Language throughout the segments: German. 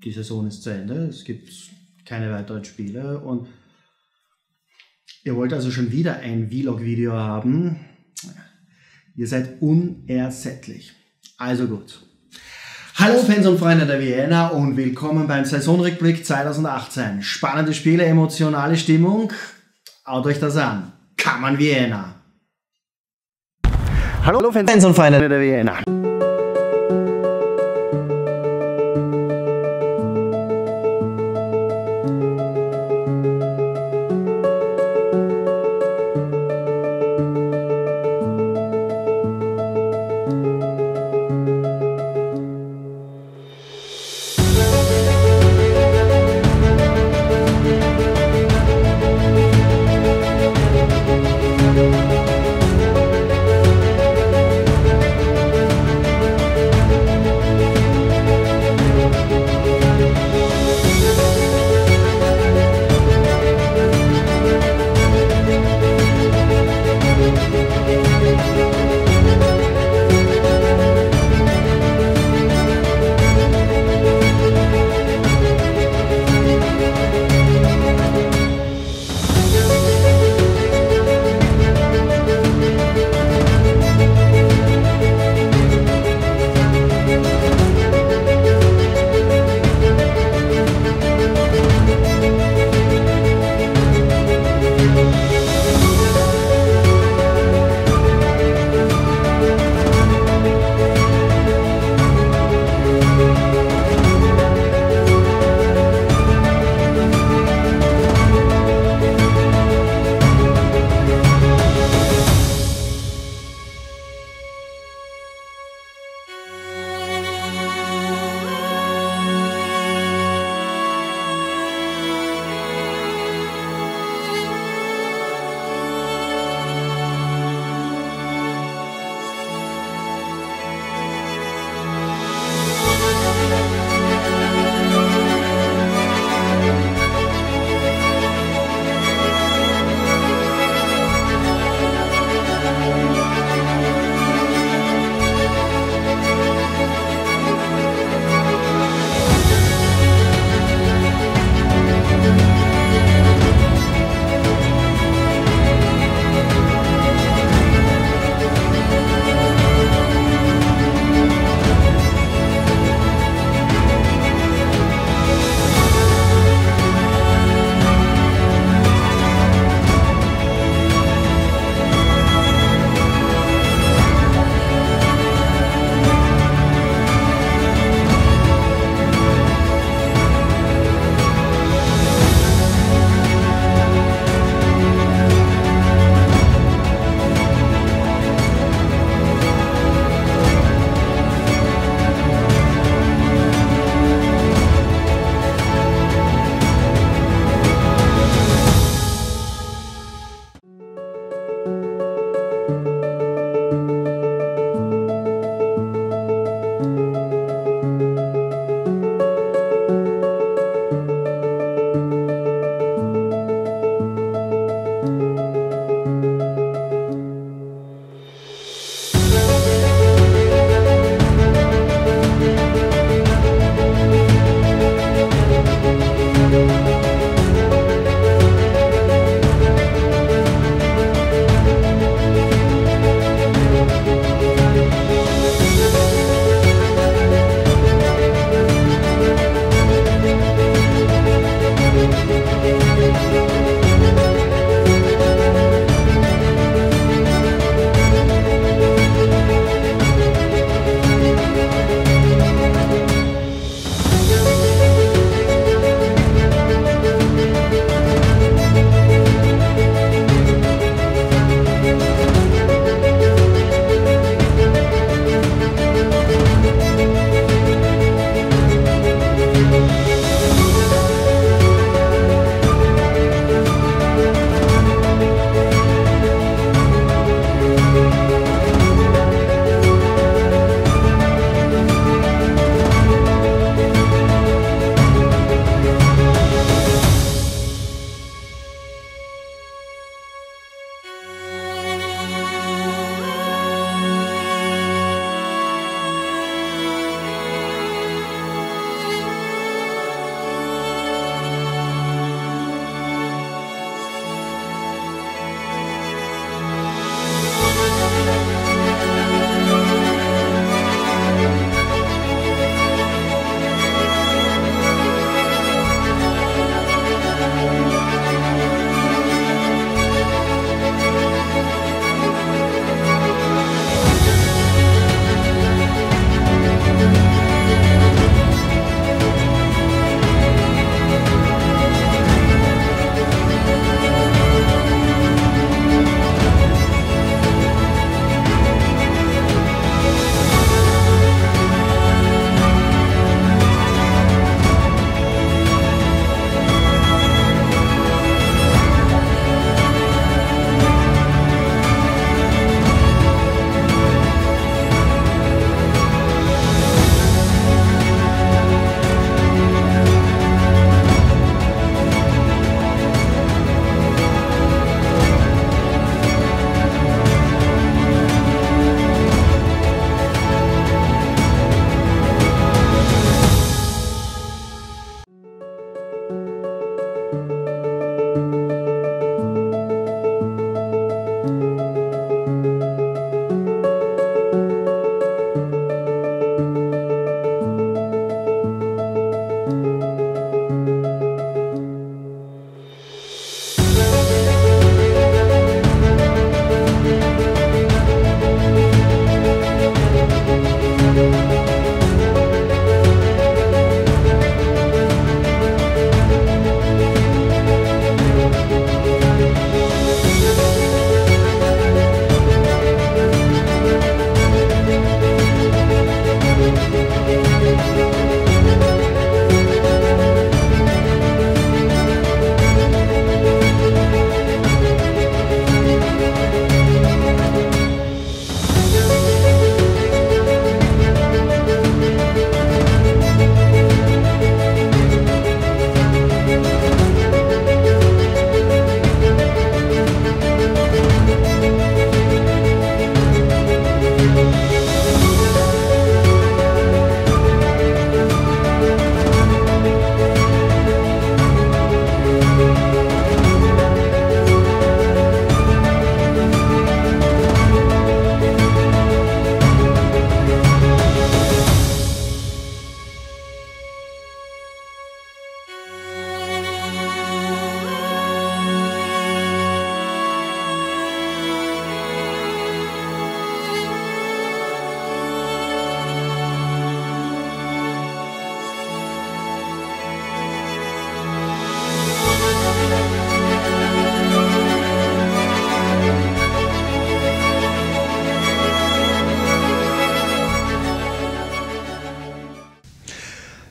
die Saison ist zu Ende, es gibt keine weiteren Spiele und ihr wollt also schon wieder ein Vlog-Video haben. Ihr seid unersättlich. Also gut. Hallo Fans und Freunde der Vienna und willkommen beim Saisonrückblick 2018. Spannende Spiele, emotionale Stimmung. Haut euch das an. Come on Vienna. Hallo Fans und Freunde der Vienna.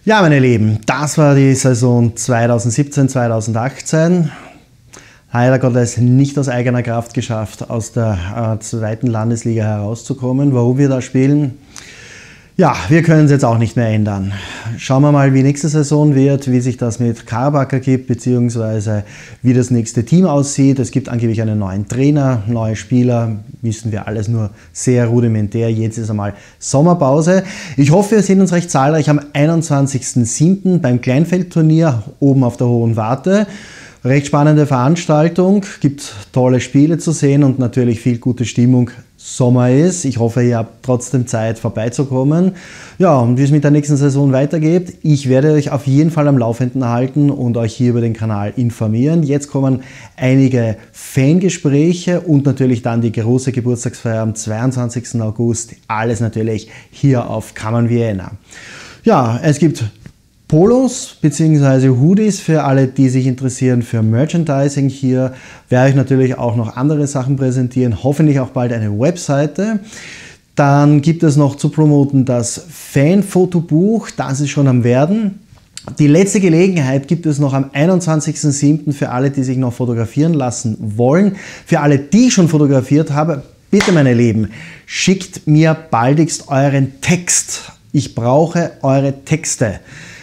Ja, meine Lieben, das war die Saison 2017-2018. Leider Gottes nicht aus eigener Kraft geschafft, aus der zweiten Landesliga herauszukommen. Warum wir da spielen? Ja, wir können es jetzt auch nicht mehr ändern. Schauen wir mal, wie nächste Saison wird, wie sich das mit Karabaker gibt, beziehungsweise wie das nächste Team aussieht. Es gibt angeblich einen neuen Trainer, neue Spieler, wissen wir alles nur sehr rudimentär. Jetzt ist einmal Sommerpause. Ich hoffe, wir sehen uns recht zahlreich am 21.07. beim Kleinfeldturnier oben auf der Hohen Warte. Recht spannende Veranstaltung, gibt tolle Spiele zu sehen und natürlich viel gute Stimmung. Sommer ist. Ich hoffe, ihr habt trotzdem Zeit vorbeizukommen. Ja, und wie es mit der nächsten Saison weitergeht, ich werde euch auf jeden Fall am Laufenden halten und euch hier über den Kanal informieren. Jetzt kommen einige Fangespräche und natürlich dann die große Geburtstagsfeier am 22. August. Alles natürlich hier auf Kammern Vienna. Ja, es gibt Polos bzw. Hoodies für alle, die sich interessieren für Merchandising. Hier werde ich natürlich auch noch andere Sachen präsentieren, hoffentlich auch bald eine Webseite. Dann gibt es noch zu promoten das Fanfotobuch, das ist schon am Werden. Die letzte Gelegenheit gibt es noch am 21.07. für alle, die sich noch fotografieren lassen wollen. Für alle, die ich schon fotografiert habe, bitte meine Lieben, schickt mir baldigst euren Text. Ich brauche eure Texte.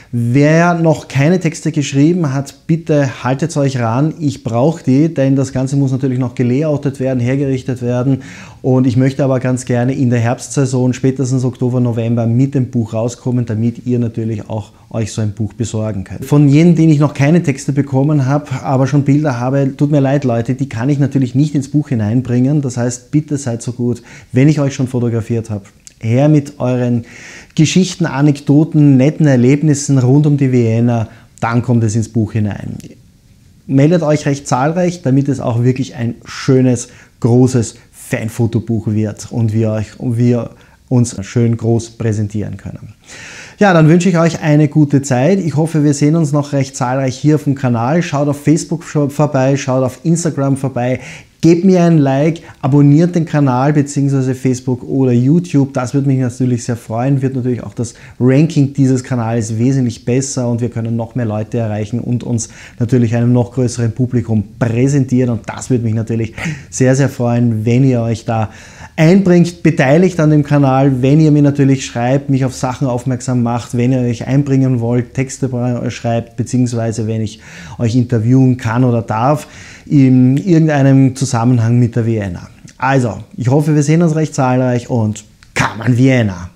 Wer noch keine Texte geschrieben hat, bitte haltet euch ran. Ich brauche die, denn das Ganze muss natürlich noch gelayoutet werden, hergerichtet werden. Und ich möchte aber ganz gerne in der Herbstsaison, spätestens Oktober, November, mit dem Buch rauskommen, damit ihr natürlich auch euch so ein Buch besorgen könnt. Von jenen, denen ich noch keine Texte bekommen habe, aber schon Bilder habe, tut mir leid, Leute, die kann ich natürlich nicht ins Buch hineinbringen. Das heißt, bitte seid so gut, wenn ich euch schon fotografiert habe, her mit euren Geschichten, Anekdoten, netten Erlebnissen rund um die Vienna, dann kommt es ins Buch hinein. Meldet euch recht zahlreich, damit es auch wirklich ein schönes, großes Fanfotobuch wird und wir uns schön groß präsentieren können. Ja, dann wünsche ich euch eine gute Zeit. Ich hoffe, wir sehen uns noch recht zahlreich hier auf dem Kanal. Schaut auf Facebook vorbei, schaut auf Instagram vorbei. Gebt mir ein Like, abonniert den Kanal bzw. Facebook oder YouTube. Das würde mich natürlich sehr freuen. Wird natürlich auch das Ranking dieses Kanals wesentlich besser und wir können noch mehr Leute erreichen und uns natürlich einem noch größeren Publikum präsentieren. Und das würde mich natürlich sehr, sehr freuen, wenn ihr euch da einbringt, beteiligt an dem Kanal, wenn ihr mir natürlich schreibt, mich auf Sachen aufmerksam macht, wenn ihr euch einbringen wollt, Texte schreibt, beziehungsweise wenn ich euch interviewen kann oder darf, in irgendeinem Zusammenhang mit der Vienna. Also, ich hoffe, wir sehen uns recht zahlreich und Kammern Vienna!